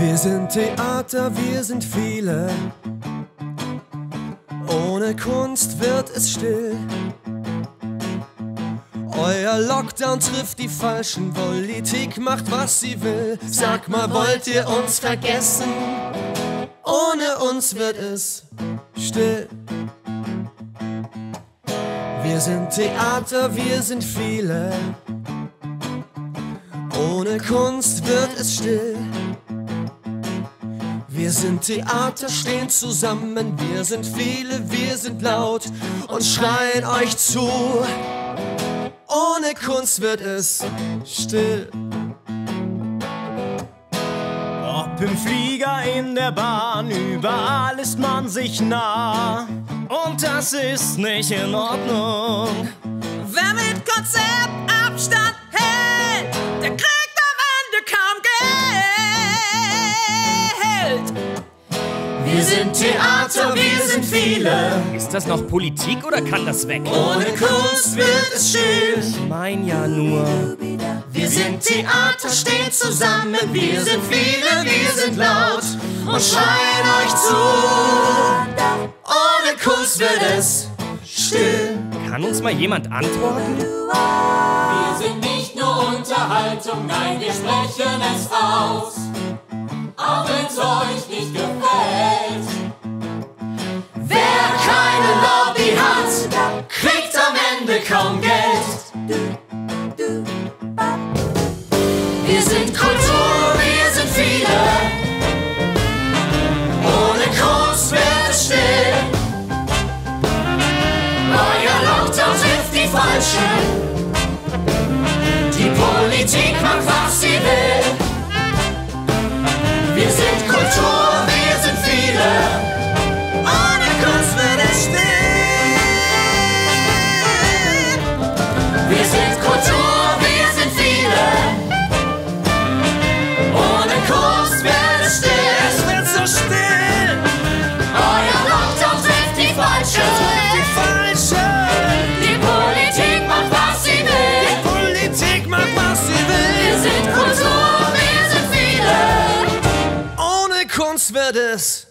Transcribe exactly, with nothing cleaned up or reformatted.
Wir sind Theater, wir sind viele. Ohne Kunst wird es still. Euer Lockdown trifft die Falschen, Politik macht, was sie will. Sag mal, wollt ihr uns vergessen? Ohne uns wird es still. Wir sind Theater, wir sind viele. Ohne Kunst wird es still. Wir sind Theater, stehen zusammen, wir sind viele, wir sind laut und schreien euch zu. Ohne Kunst wird es still. Ob im Flieger, in der Bahn, überall ist man sich nah. Und das ist nicht in Ordnung. Wer mit Konzept Abstand hält, der kriegt am Ende kaum Geld. Wir sind Theater, wir sind viele. Ist das noch Politik oder kann das weg? Ohne Kunst wird es still. Ich mein ja nur. Wir sind Theater, stehen zusammen, wir sind viele, wir sind laut und schreien euch zu. Ohne Kunst wird es still. Kann uns mal jemand antworten? Wir sind nicht nur Unterhaltung, nein, wir sprechen es aus. Auch wenn's euch nicht gefällt. Wer keine Lobby hat, kriegt am Ende kaum Geld. Wir sind Kultur, wir sind viele. Ohne Kunst wird es still. Euer Lockdown trifft die Falschen. Die Politik macht, was sie will. Wir sind Kultur, wir sind viele. Ohne Kunst wird es still. Wir sind Kultur, wir sind viele. Ohne Kunst wird es still. Es wird so still. Euer Lockdown trifft die Falschen. Die Falschen. Die Politik macht, was sie will. Die Politik macht, was sie will. Wir sind Kultur, wir sind viele. Ohne Kunst wird es